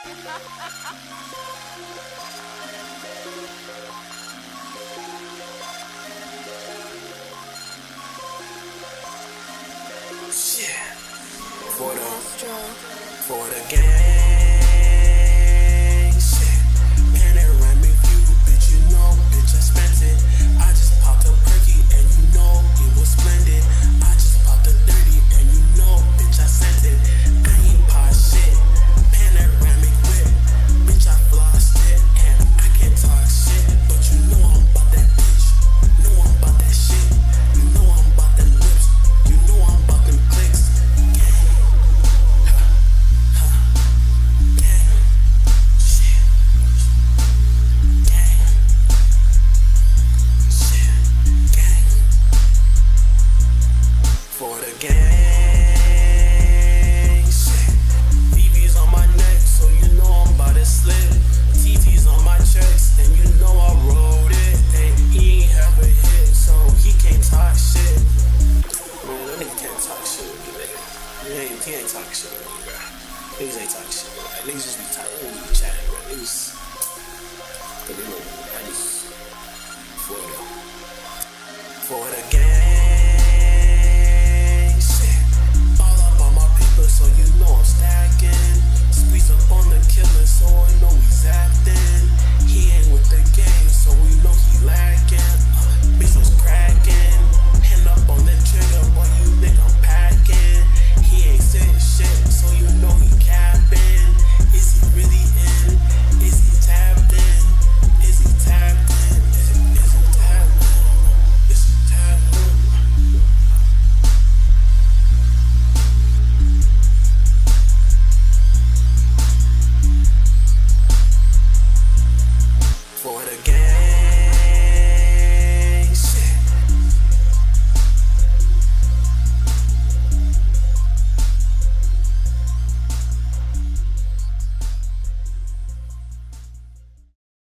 Shit. For the gang. Shit. Panoramic view, bitch, you know, bitch, I spent it. I just popped a perky and you know it was splendid. I just popped a 30 and you know, bitch, I sent it. I ain't pop shit. Panoramic whip, bitch, I flossed it and I can't talk shit, but you know I'm about that bitch. Know I'm about that shit. You know I'm about them lips. You know I'm about them clicks. For the gang, shit. BB's on my neck, so you know I'm about to slip. TT's on my chest, and you know I wrote it. And he ain't have a hit, so he can't talk shit. Man, that nigga can't talk shit with me, nigga. He ain't talk shit with me, bro. Niggas ain't talk shit, bro. Like, niggas just be talking, niggas be chatting, bro. Niggas, but they know, I just, for the gang.